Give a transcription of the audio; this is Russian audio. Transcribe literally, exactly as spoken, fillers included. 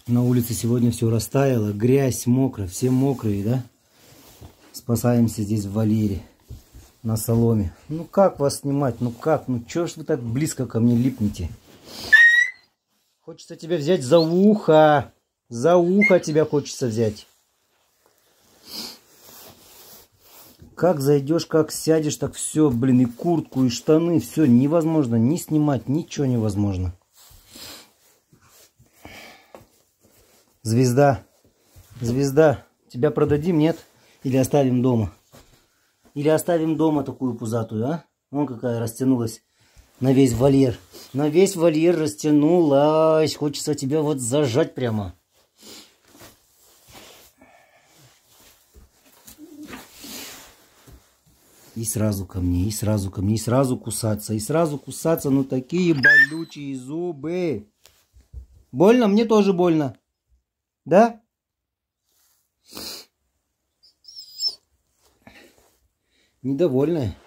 На улице сегодня все растаяло, грязь, мокро, все мокрые, да? Спасаемся здесь в вольере, на соломе. Ну как вас снимать, ну как, ну чё ж вы так близко ко мне липнете? Хочется тебя взять за ухо, за ухо тебя хочется взять. Как зайдешь, как сядешь, так все, блин, и куртку, и штаны, все невозможно, ни снимать, ничего невозможно. Звезда, звезда, тебя продадим, нет? Или оставим дома? Или оставим дома такую пузатую, а? Вон какая растянулась на весь вольер. На весь вольер растянулась. Хочется тебя вот зажать прямо. И сразу ко мне, и сразу ко мне, и сразу кусаться, и сразу кусаться. Ну такие болючие зубы. Больно? Мне тоже больно. Да? Недовольная.